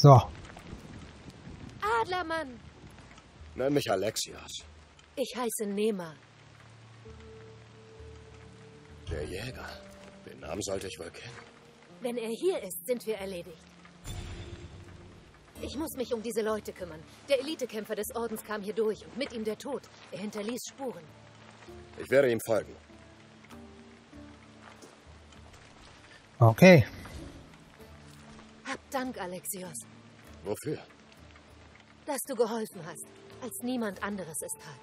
So. Adlermann! Nenn mich Alexios. Ich heiße Nema. Der Jäger. Den Namen sollte ich wohl kennen. Wenn er hier ist, sind wir erledigt. Ich muss mich um diese Leute kümmern. Der Elitekämpfer des Ordens kam hier durch und mit ihm der Tod. Er hinterließ Spuren. Ich werde ihm folgen. Okay. Hab Dank, Alexios, Wofür? dass du geholfen hast, als niemand anderes es tat.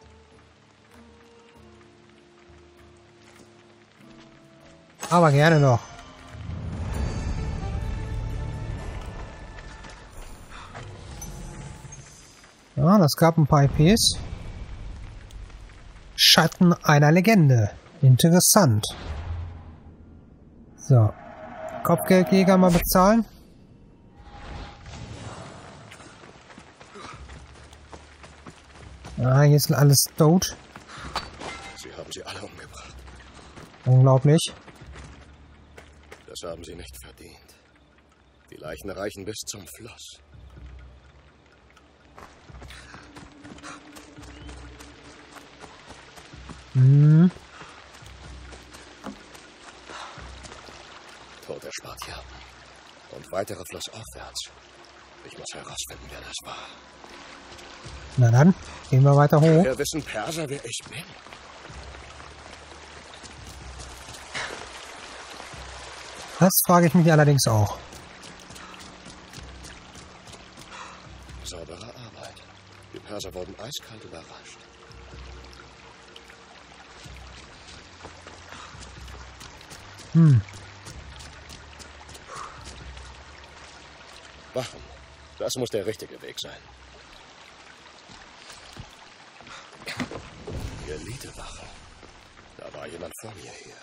Aber gerne noch. Ja, das gab ein paar IPs. Schatten einer Legende. Interessant. So. Kopfgeldjäger mal bezahlen. Ah, hier ist alles tot. Sie haben sie alle umgebracht. Unglaublich. Das haben sie nicht verdient. Die Leichen reichen bis zum Fluss. Hm. Toter Spartiaten. Und weiterer flussaufwärts. Ich muss herausfinden, wer das war. Na dann, gehen wir weiter hoch. Wer wissen Perser, wer ich bin? Das frage ich mich allerdings auch. Saubere Arbeit. Die Perser wurden eiskalt überrascht. Wachen. Das muss der richtige Weg sein. Die Elitewache. Da war jemand vor mir hier.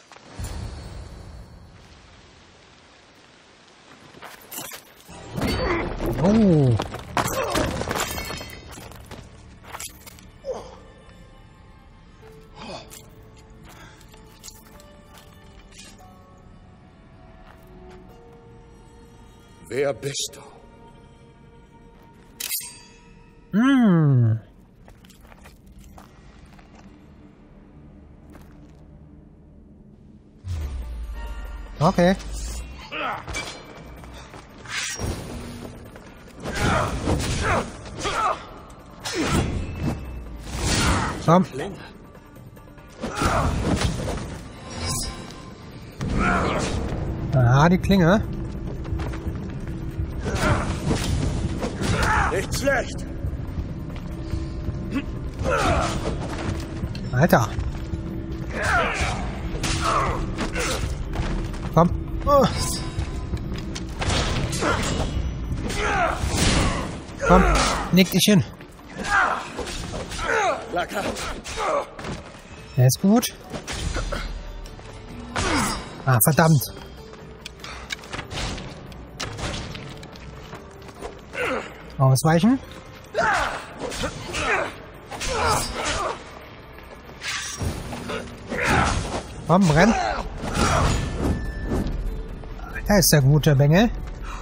Oh. Wer bist du? Hm. Okay. Komm. Ah, die Klinge. Nicht schlecht. Alter. Komm. Oh. Komm, leg dich hin. Lacker. Der ist gut. Ah, verdammt. Ausweichen. Komm, renn. Da ist der gute Bengel.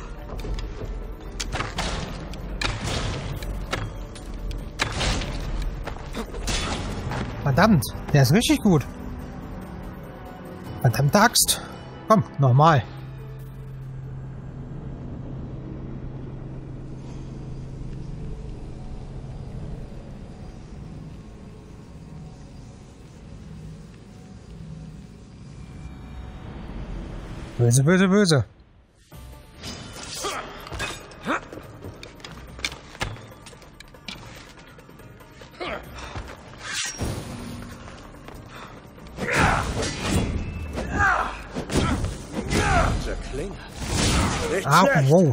Verdammt, der ist richtig gut. Verdammte Axt. Komm, nochmal. Böse, böse, böse. Ah, wow.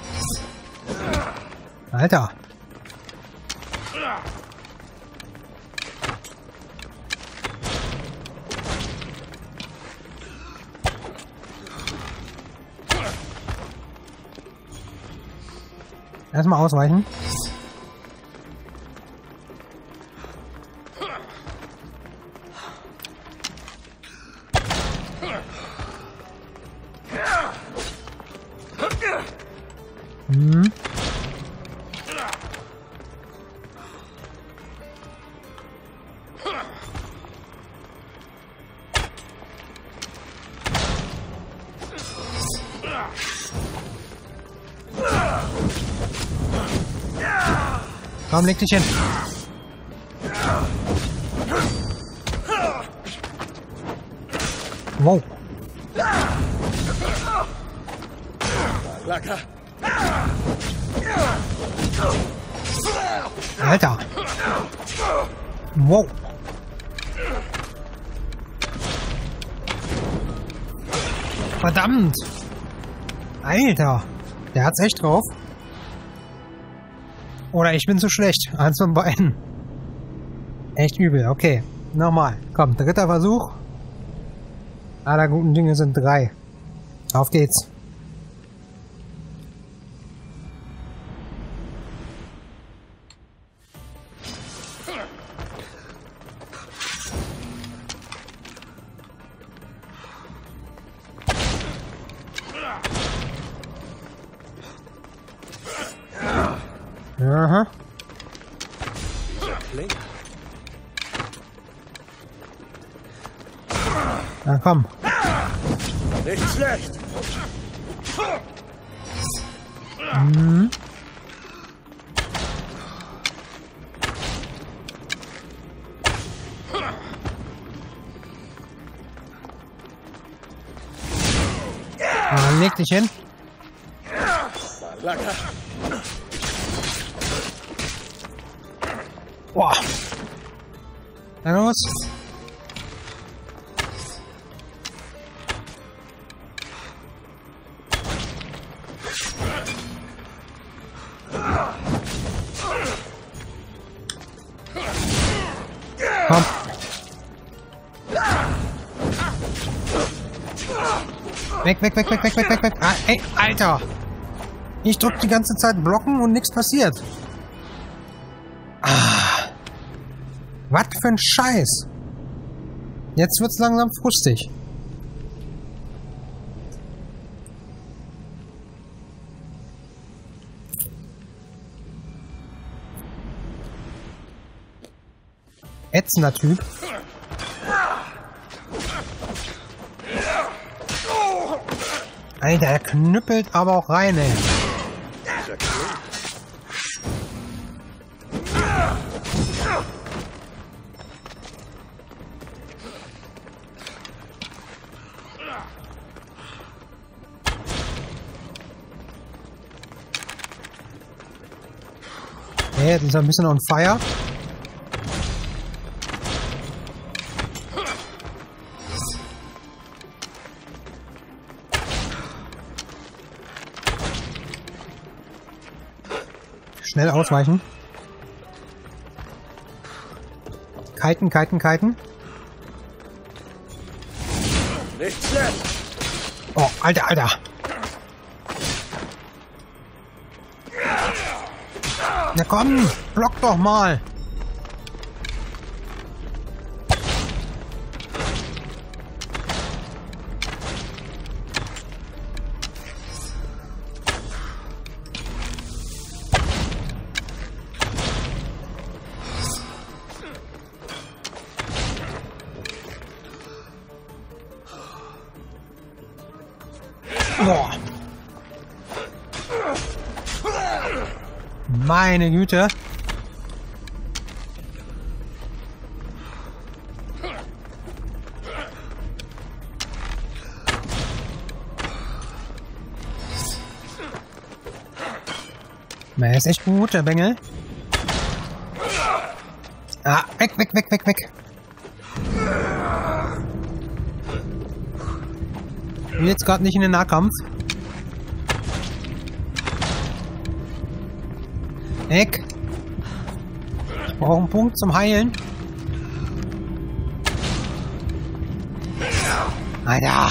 Alter. Erstmal ausweichen. Komm, leg dich hin. Wow. Lacker. Alter. Wow. Verdammt. Alter. Der hat's echt drauf. Oder ich bin zu schlecht. Eins von beiden. Echt übel. Okay. Nochmal. Komm, dritter Versuch. Aller guten Dinge sind 3. Auf geht's. Aha. Na komm. Nicht schlecht. Mhm. Leg dich hin. Lacker. Boah. Na los. Komm. Weg, weg, weg, weg, weg, weg, weg, weg. Ah, ey, Alter. Ich drück die ganze Zeit blocken und nichts passiert. Ah. Was für ein Scheiß. Jetzt wird's langsam frustig. Ätzender Typ. Alter, er knüppelt aber auch rein, ey. Okay, jetzt ist er ein bisschen on fire. Schnell ausweichen. Kiten, kiten, kiten. Nicht schlecht. Oh, Alter, Alter. Na komm, block doch mal. Boah. Meine Güte. Na, er ist echt gut, der Bengel. Ah, weg, weg, weg, weg, weg. Ich will jetzt gerade nicht in den Nahkampf. Weg. Ich brauche einen Punkt zum Heilen. Alter.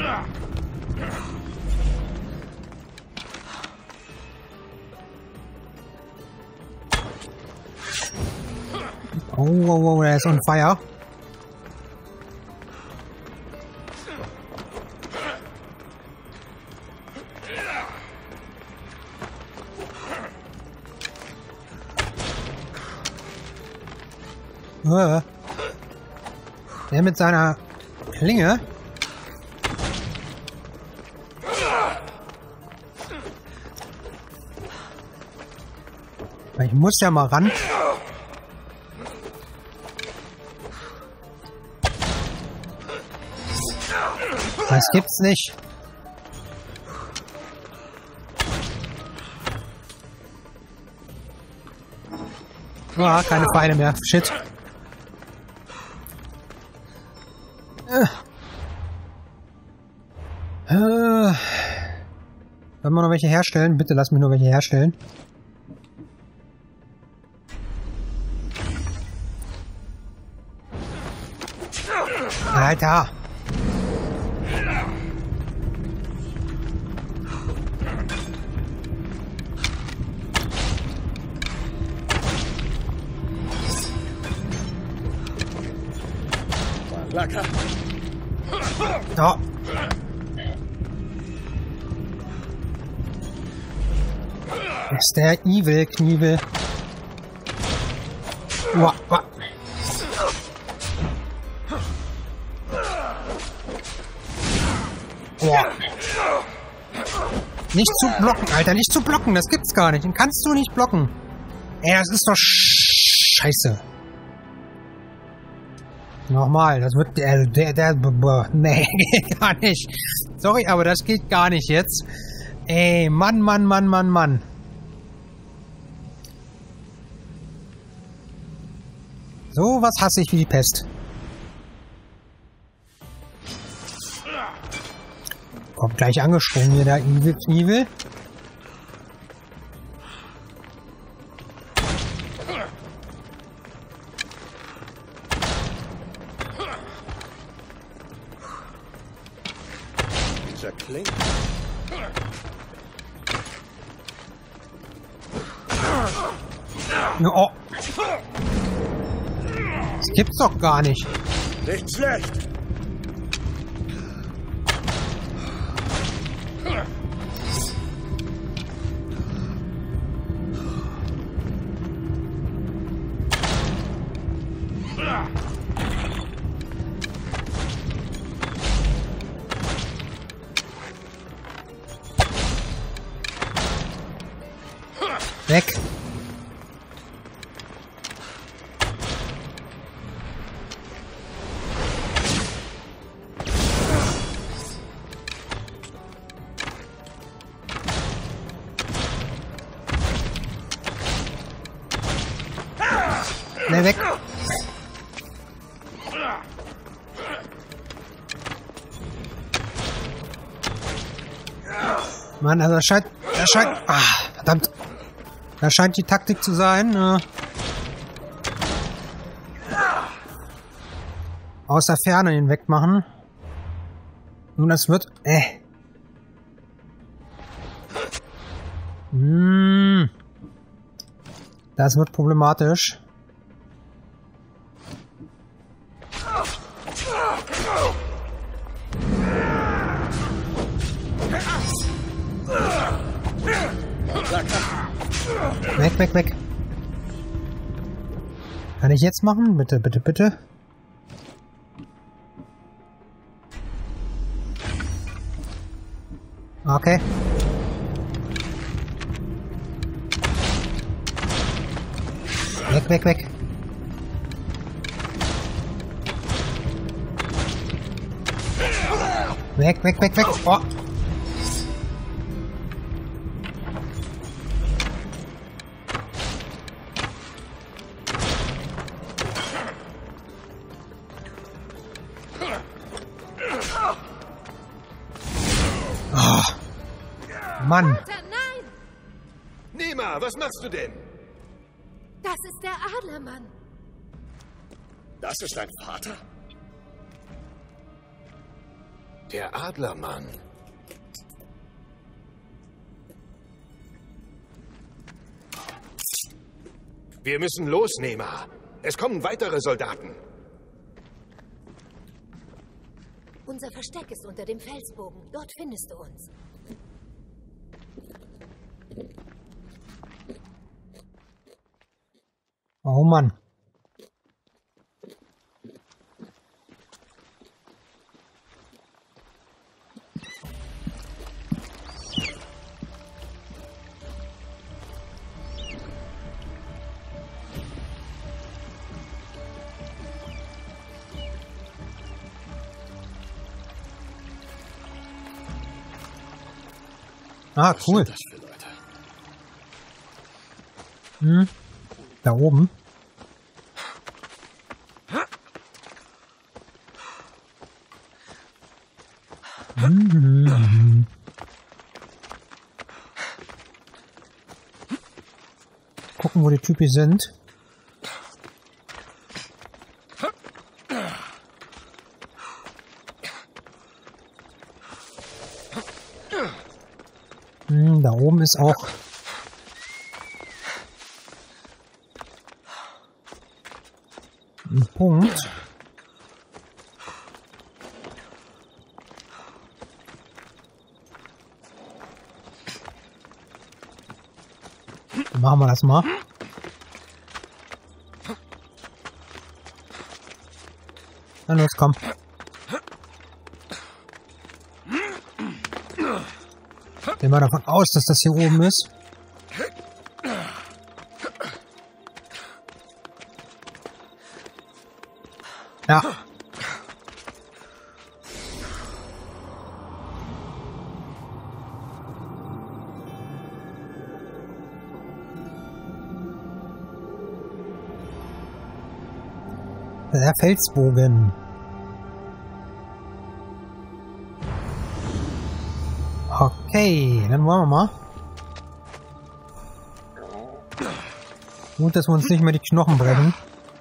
Oh, oh, oh, der ist on fire. Der mit seiner Klinge. Ich muss ja mal ran. Das gibt's nicht. Ah, keine Feinde mehr. Shit. Können wir noch welche herstellen? Bitte lass mich nur welche herstellen. Alter! Lacker. Ja. Das ist der Evil-Kniebel. Uah, uah. Uah. Nicht zu blocken, Alter, nicht zu blocken, das gibt's gar nicht. Den kannst du nicht blocken. Ey, das ist doch scheiße. Nochmal, das wird nee, geht gar nicht. Sorry, aber das geht gar nicht jetzt. Ey, Mann, Mann, Mann, Mann, Mann. So was hasse ich wie die Pest. Kommt gleich angesprungen hier, der Evil. Dieser Klink. Oh. Das gibt's doch gar nicht. Nicht schlecht. Weg. Nee, weg. Mann, also das scheint, verdammt. Das scheint die Taktik zu sein. Aus der Ferne ihn wegmachen. Nun, das wird... Das wird problematisch. Weg, weg, weg. Kann ich jetzt machen? Bitte, bitte, bitte. Okay. Weg, weg, weg. Weg, weg, weg, weg. Oh. Mann. Vater, nein! Nehma, was machst du denn? Das ist der Adlermann. Das ist dein Vater? Der Adlermann. Wir müssen los, Nehma. Es kommen weitere Soldaten. Unser Versteck ist unter dem Felsbogen. Dort findest du uns. Oh Mann. Ah, Was cool. sind das für Leute? Hm. Da oben. Mhm. Gucken, wo die Typen sind. Da oben ist auch ein Punkt. Machen wir das mal. Na los, komm. Gehen wir davon aus, dass das hier oben ist. Ja. Der Felsbogen. Okay, dann wollen wir mal. Gut, dass wir uns nicht mehr die Knochen brechen.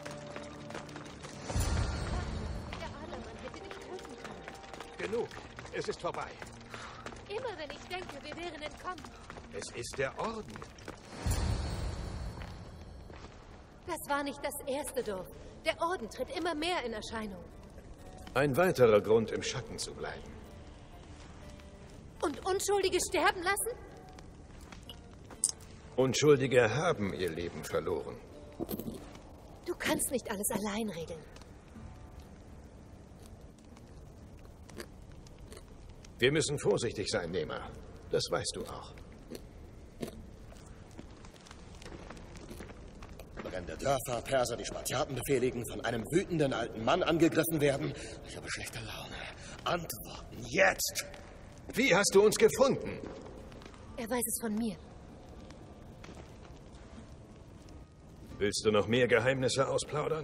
Der Adlermann hätte dich töten können. Genug. Es ist vorbei. Immer wenn ich denke, wir wären entkommen. Es ist der Orden. Das war nicht das erste Dorf. Der Orden tritt immer mehr in Erscheinung. Ein weiterer Grund, im Schatten zu bleiben. Und Unschuldige sterben lassen? Unschuldige haben ihr Leben verloren. Du kannst nicht alles allein regeln. Wir müssen vorsichtig sein, Nema. Das weißt du auch. Brände Dörfer, Perser, die Spartiaten befehligen, von einem wütenden alten Mann angegriffen werden. Ich habe schlechte Laune. Antworten jetzt! Wie hast du uns gefunden? Er weiß es von mir. Willst du noch mehr Geheimnisse ausplaudern?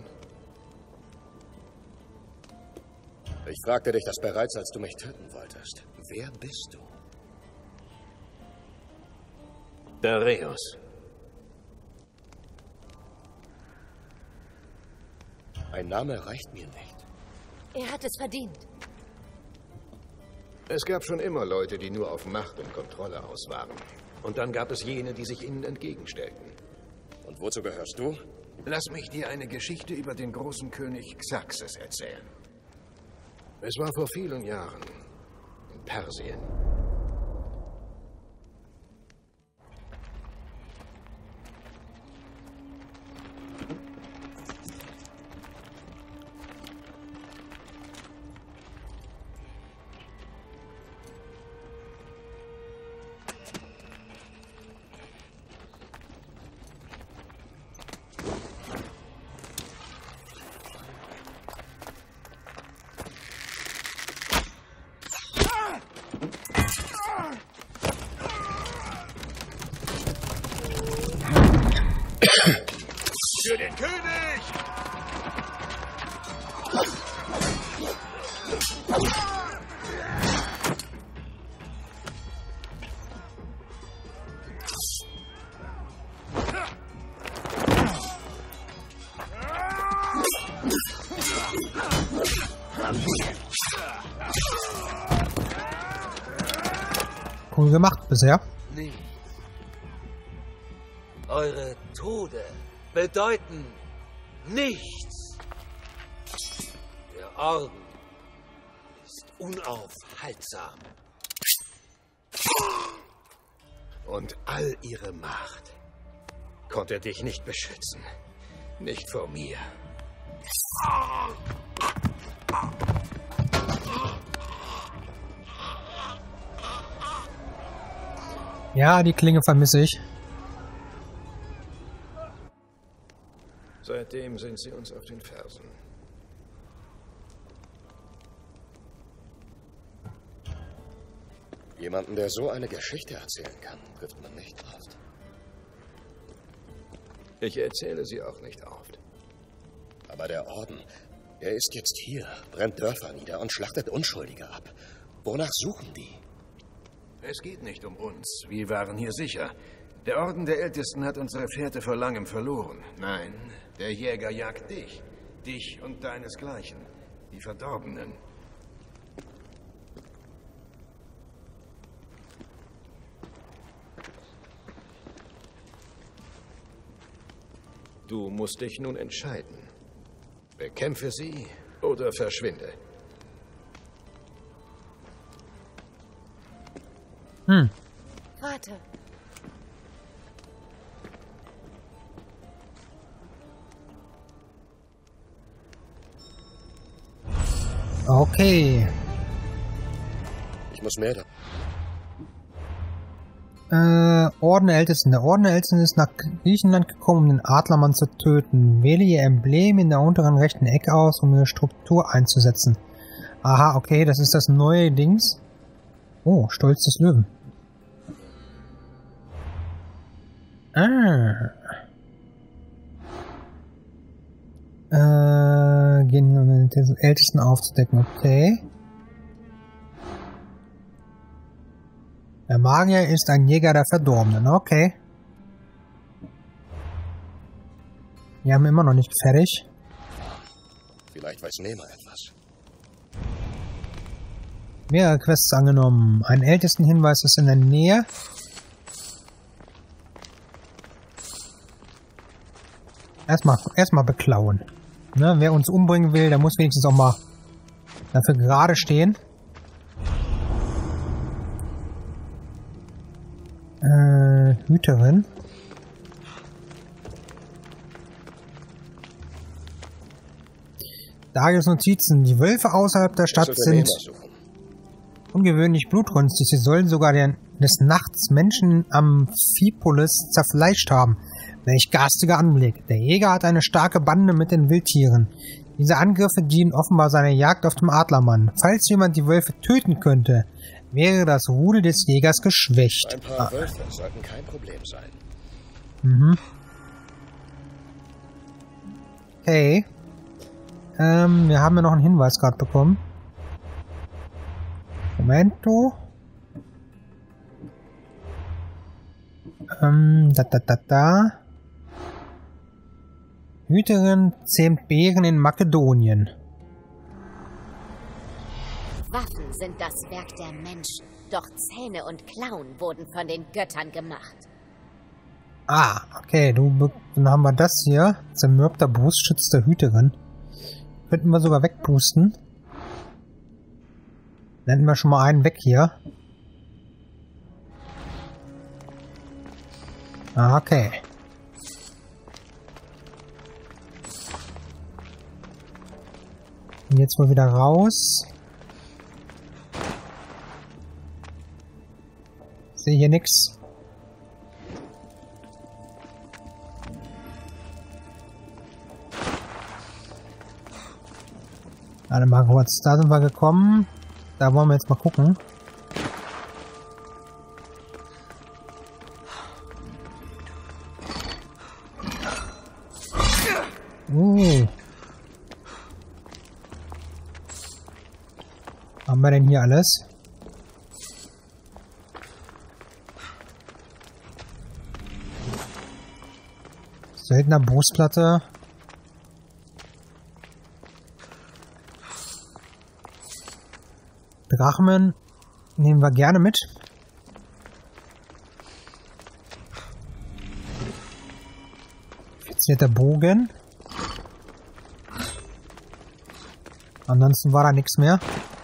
Ich fragte dich das bereits, als du mich töten wolltest. Wer bist du? Dareios. Ein Name reicht mir nicht. Er hat es verdient. Es gab schon immer Leute, die nur auf Macht und Kontrolle aus waren. Und dann gab es jene, die sich ihnen entgegenstellten. Und wozu gehörst du? Lass mich dir eine Geschichte über den großen König Xerxes erzählen. Es war vor vielen Jahren in Persien. Für den König! Cool gemacht bisher. Nie. Eure Tode bedeuten nichts. Der Orden ist unaufhaltsam. Und all ihre Macht konnte dich nicht beschützen. Nicht vor mir. Ja, die Klinge vermisse ich. Seitdem sind sie uns auf den Fersen. Jemanden, der so eine Geschichte erzählen kann, trifft man nicht oft. Ich erzähle sie auch nicht oft. Aber der Orden, er ist jetzt hier, brennt Dörfer nieder und schlachtet Unschuldige ab. Wonach suchen die? Es geht nicht um uns. Wir waren hier sicher. Der Orden der Ältesten hat unsere Fährte vor langem verloren. Nein, der Jäger jagt dich. Dich und deinesgleichen. Die Verdorbenen. Du musst dich nun entscheiden. Bekämpfe sie oder verschwinde. Vater. Okay. Ich muss mehr da. Orden der Ältesten. Der Orden der Ältesten ist nach Griechenland gekommen, um den Adlermann zu töten. Wähle ihr Emblem in der unteren rechten Ecke aus, um ihre Struktur einzusetzen. Aha, okay, das ist das neue Dings. Oh, Stolz des Löwen. Gehen um den Ältesten aufzudecken, okay. Der Magier ist ein Jäger der Verdorbenen, okay. Wir haben immer noch nicht fertig. Vielleicht weiß Nema etwas. Mehrere Quests angenommen. Ein Ältestenhinweis ist in der Nähe. Erstmal beklauen. Ne, wer uns umbringen will, der muss wenigstens auch mal dafür gerade stehen. Hüterin. Darius Notizen. Die Wölfe außerhalb der Stadt sind ungewöhnlich blutrünstig. Sie sollen sogar des Nachts Menschen am Amphipolis zerfleischt haben. Welch garstiger Anblick. Der Jäger hat eine starke Bande mit den Wildtieren. Diese Angriffe dienen offenbar seiner Jagd auf dem Adlermann. Falls jemand die Wölfe töten könnte, wäre das Rudel des Jägers geschwächt. Ein paar Wölfe sollten kein Problem sein. Mhm. Okay. Wir haben ja noch einen Hinweis gerade bekommen. Momento. Hüterin zähmt Bären in Makedonien. Waffen sind das Werk der Menschen, doch Zähne und Klauen wurden von den Göttern gemacht. Ah, okay, dann haben wir das hier. Zermürbter Brustschutz der Hüterin. Könnten wir sogar wegpusten. Nennen wir schon mal einen weg hier. Ah, okay. Und jetzt wohl wieder raus. Sehe hier nichts. Warte mal kurz, da sind wir gekommen. Da wollen wir jetzt mal gucken. Was haben wir denn hier alles? Seltener Brustplatte. Drachmen nehmen wir gerne mit. Verzierter Bogen. Ansonsten war da nichts mehr.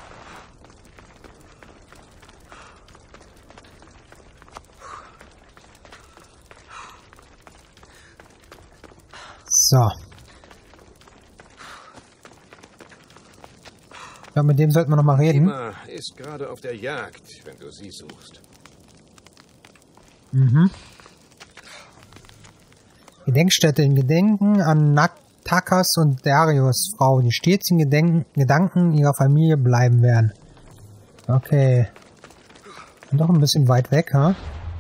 So. Ja, mit dem sollten wir noch mal reden. Nema ist gerade auf der Jagd, wenn du sie suchst. Mhm. Gedenkstätte in Gedenken an Takas und Darius, Frau, die stets in Gedanken ihrer Familie bleiben werden. Okay. Doch ein bisschen weit weg, ha?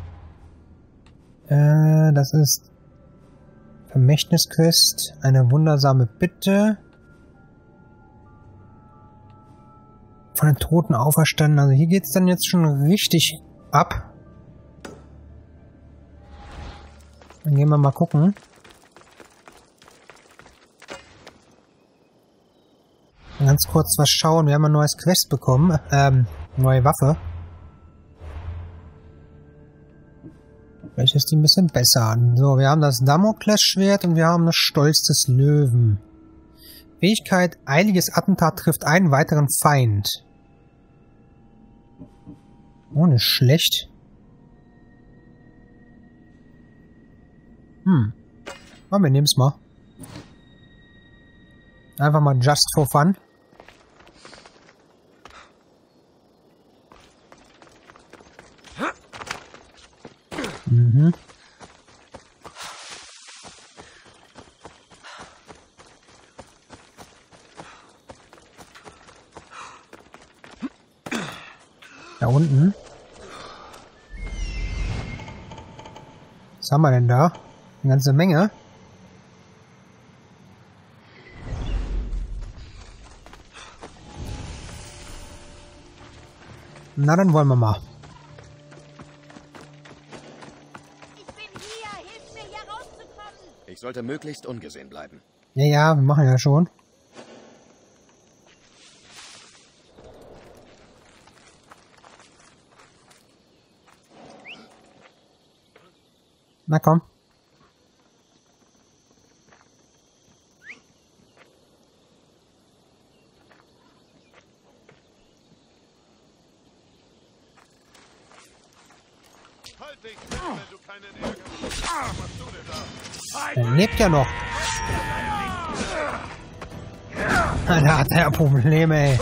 Das ist Vermächtnisquest, eine wundersame Bitte. Von den Toten auferstanden. Also hier geht's dann jetzt schon richtig ab. Dann gehen wir mal gucken. Ganz kurz was schauen. Wir haben ein neues Quest bekommen. Neue Waffe. Vielleicht ist die ein bisschen besser. So, wir haben das Damoklesschwert und wir haben das Stolz des Löwen. Fähigkeit, eiliges Attentat trifft einen weiteren Feind. Oh, nicht schlecht. Aber wir nehmen es mal. Einfach mal just for fun. Da unten. Was haben wir denn da? Eine ganze Menge. Na, dann wollen wir mal. Ich bin hier. Hilf mir, hier rauszukommen. Ich sollte möglichst ungesehen bleiben. Ja, ja, wir machen ja schon. Na komm. Er lebt ja noch. Da hat er Probleme, ey.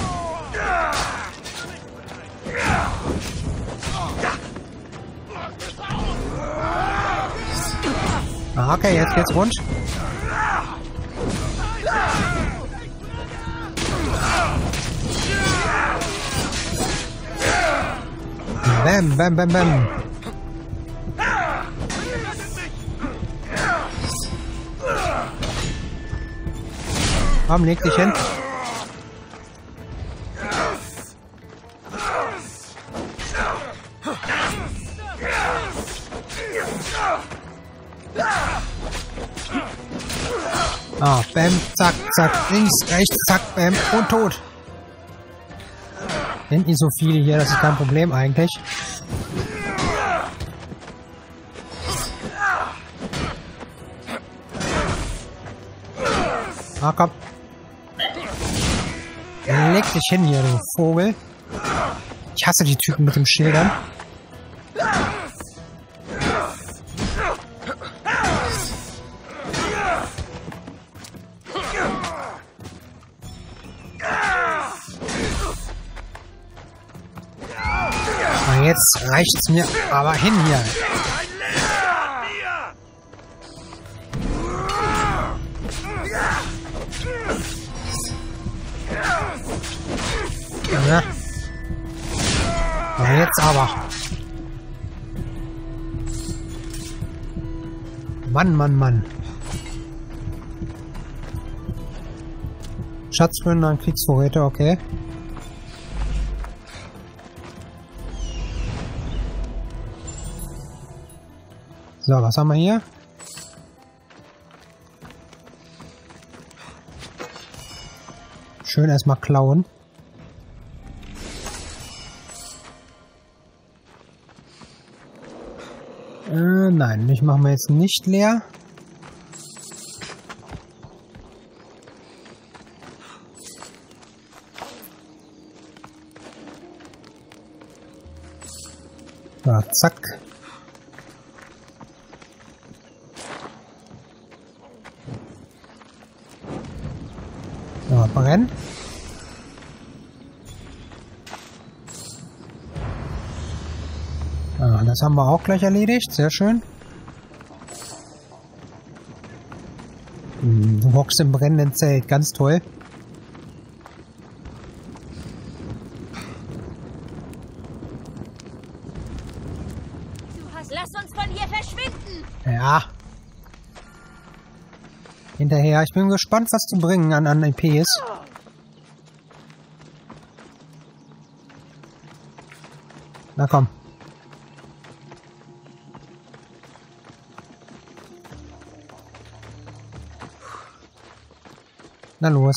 Okay, jetzt geht's rund. Bam, bam, bam, bam. Komm, leg dich hin. Ah, bam, zack, zack, links, rechts, zack, bam und tot. Sind nicht so viele hier, das ist kein Problem eigentlich. Ah, komm. Leg dich hin hier, du Vogel. Ich hasse die Typen mit den Schildern. Ah, jetzt reicht's mir aber hin hier. Ja. Aber jetzt aber. Mann, Mann, Mann. Schatzplünder und Kriegsvorräte, okay. So, was haben wir hier? Schön erstmal klauen. Nein, mich machen wir jetzt nicht leer. So, zack. So, brennen. Ah, das haben wir auch gleich erledigt. Sehr schön. Du hockst im brennenden Zelt. Ganz toll. hinterher. Ich bin gespannt, was zu bringen an EPs. Na komm. Na los.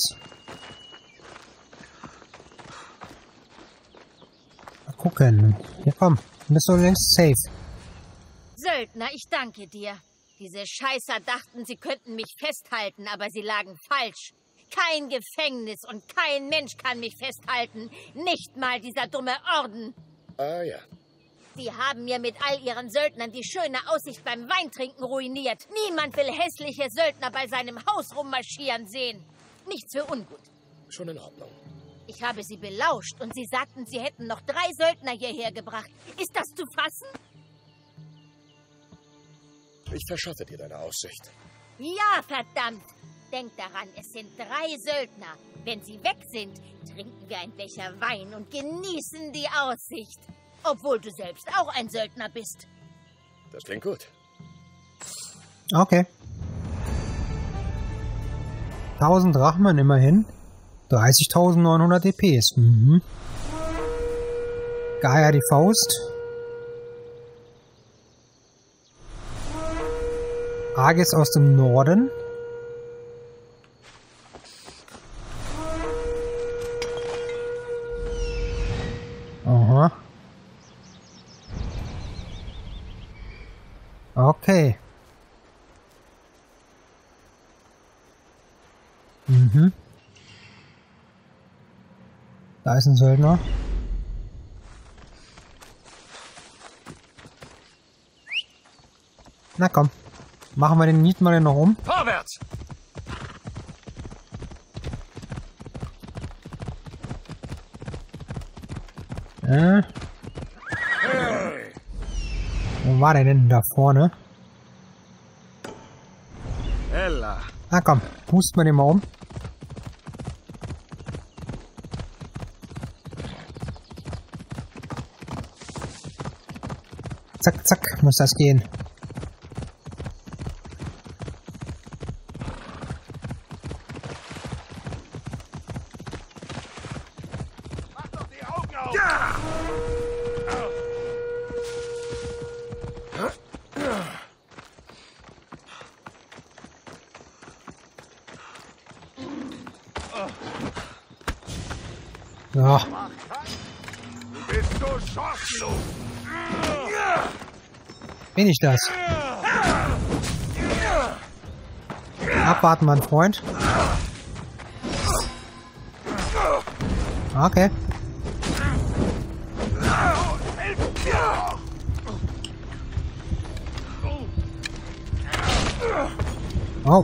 Mal gucken. Hier komm. Du bist so längst safe. Söldner, ich danke dir. Diese Scheißer dachten, sie könnten mich festhalten, aber sie lagen falsch. Kein Gefängnis und kein Mensch kann mich festhalten. Nicht mal dieser dumme Orden. Ah ja. Sie haben mir mit all ihren Söldnern die schöne Aussicht beim Weintrinken ruiniert. Niemand will hässliche Söldner bei seinem Haus rummarschieren sehen. Nichts für ungut. Schon in Ordnung. Ich habe sie belauscht und sie sagten, sie hätten noch 3 Söldner hierher gebracht. Ist das zu fassen? Ich verschaffe dir deine Aussicht. Ja, verdammt. Denk daran, es sind 3 Söldner. Wenn sie weg sind, trinken wir ein Becher Wein und genießen die Aussicht. Obwohl du selbst auch ein Söldner bist. Das klingt gut. Okay. 1000 Drachmen immerhin. 30.900 DPs. Mhm. Gaia die Faust. Arges aus dem Norden. Aha. Okay. Mhm. Da ist ein Söldner. Na komm. Machen wir den Miet mal noch um. Vorwärts! Wo war der denn da vorne? Ella. Na komm, pusten wir den mal um. Zack, zack, muss das gehen. Mach doch die Augen auf! Ja! Ja. Du bist so chancenlos! Bin ich das? Abwarten, mein Freund. Okay. Oh.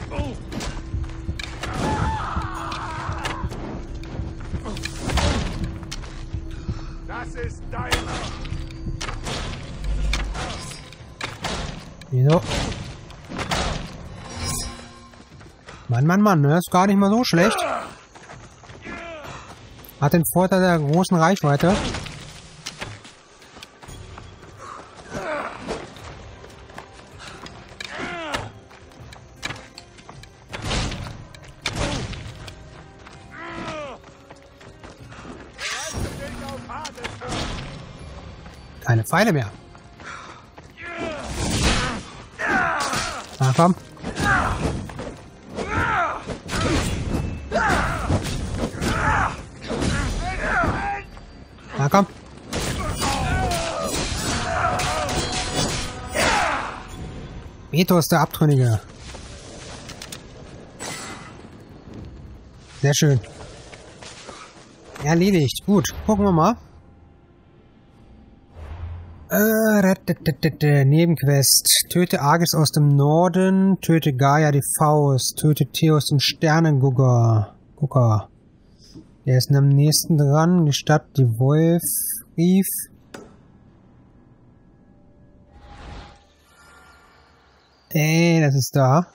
Das ist deiner! Wieso? Mann, ne? Ist gar nicht mal so schlecht. Hat den Vorteil der großen Reichweite. Keine Pfeile mehr. Na komm. Na komm. Beto ist der Abtrünnige. Sehr schön. Erledigt. Gut, gucken wir mal. Nebenquest. Töte Arges aus dem Norden. Töte Gaia die Faust. Töte Theos den Sternengucker. Der ist am nächsten dran. Die Stadt, die Wolf. Brief. Das ist da.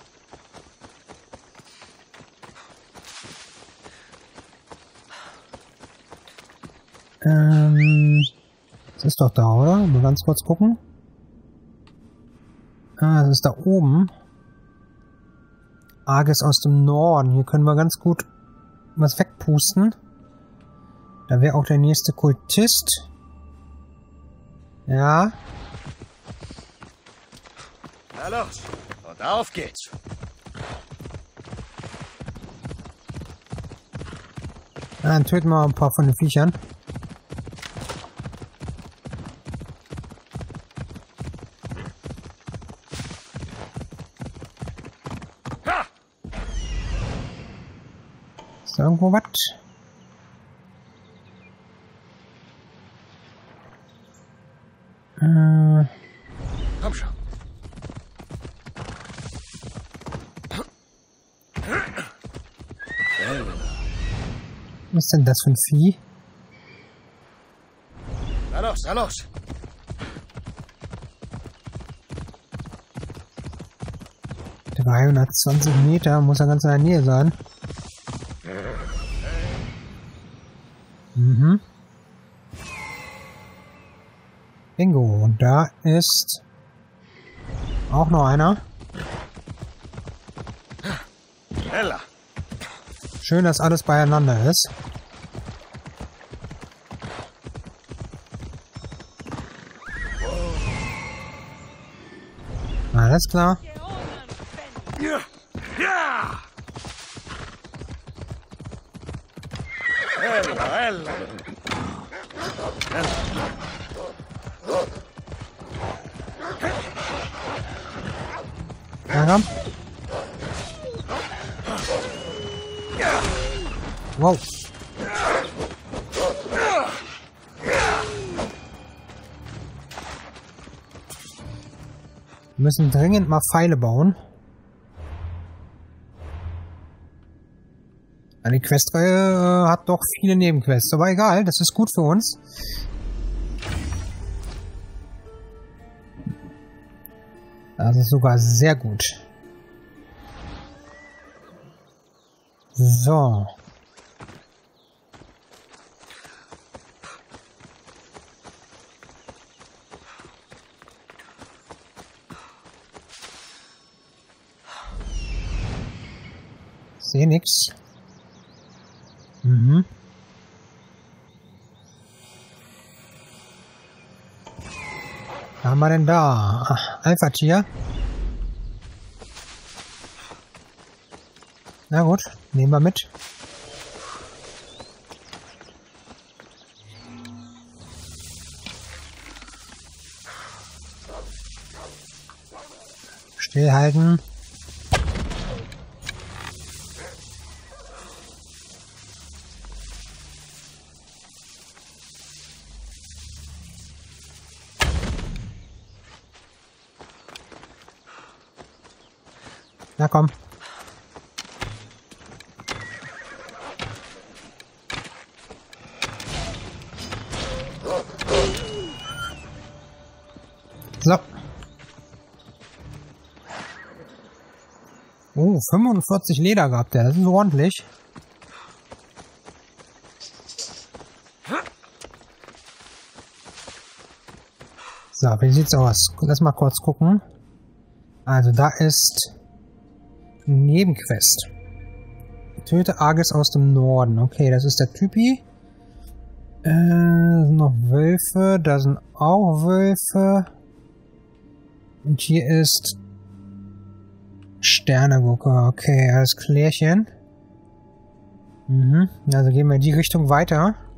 Das ist doch da, oder? Mal ganz kurz gucken. Ah, das ist da oben. Arges aus dem Norden. Hier können wir ganz gut was wegpusten. Da wäre auch der nächste Kultist. Ja. Na los, und auf geht's. Dann töten wir ein paar von den Viechern. Ist da irgendwo was? Komm schon. Was ist denn das für ein Vieh? Na los, na los. Der 320 Meter, muss ja ganz in der Nähe sein. Mhm. Bingo. Und da ist auch noch einer. Schneller. Schön, dass alles beieinander ist. Alles klar. Ja. Ja. Hella, hella. Ja, komm. Wow. Wir müssen dringend mal Pfeile bauen. Die Questreihe hat doch viele Nebenquests, aber egal, das ist gut für uns. Das ist sogar sehr gut. So. Sehe nix. Mhm. Was haben wir denn da? Ach, Alpha-Tier. Na gut, nehmen wir mit. Stillhalten. Na komm. So. Oh, 45 Leder gehabt der. Das ist ordentlich. So, wie sieht's aus? Lass mal kurz gucken. Also, da ist Nebenquest. Töte Arges aus dem Norden. Okay, das ist der Typi. Sind noch Wölfe. Da sind auch Wölfe. Und hier ist Sternegucke. Okay, alles klärchen. Also gehen wir in die Richtung weiter.